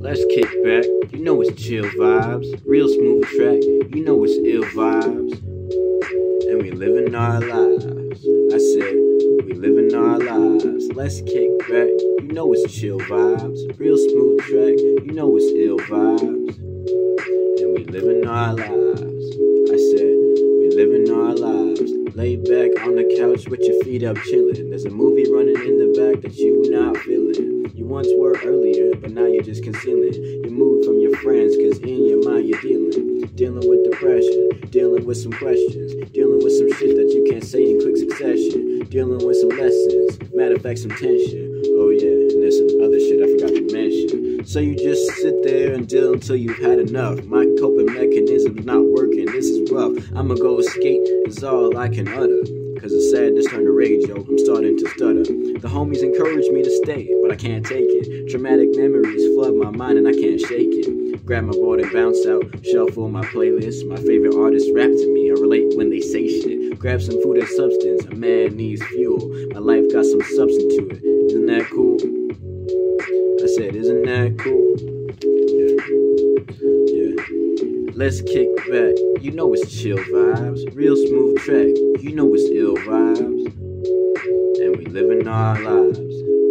Let's kick back, you know it's chill vibes. Real smooth track, you know it's ill vibes. And we living our lives. I said, we living our lives. Let's kick back, you know it's chill vibes. Real smooth track, you know it's ill vibes. And we living our lives. I said, we living our lives. Lay back on the couch with your feet up chilling. There's a movie running in the back that you not feeling. You once were earlier, but now you're just concealing. You moved from your friends, cause in your mind you're dealing with depression, dealing with some questions, dealing with some shit that you can't say in quick succession, dealing with some lessons, matter of fact some tension. Oh yeah, and there's some other shit I forgot to mention. So you just sit there and deal until you've had enough. My coping mechanism's not working, this is rough. I'ma go skate, is all I can utter. Cause the sadness turned to rage, yo, I'm starting to stutter. The homies encourage me to stay, but I can't take it. Traumatic memories flood my mind and I can't shake it. Grab my board and bounce out, shuffle my playlist. My favorite artists rap to me, I relate when they say shit. Grab some food and substance, a man needs fuel. My life got some substance to it, isn't that cool? I said, isn't that cool? Let's kick back, you know it's chill vibes. Real smooth track, you know it's ill vibes. And we living our lives.